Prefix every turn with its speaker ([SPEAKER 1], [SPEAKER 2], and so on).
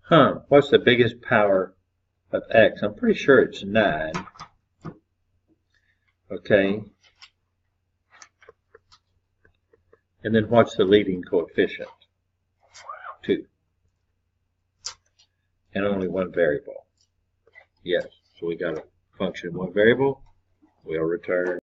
[SPEAKER 1] What's the biggest power of x? I'm pretty sure it's 9. Okay. And then what's the leading coefficient? 2. And only one variable. Yes. So we got a function, one variable. We'll return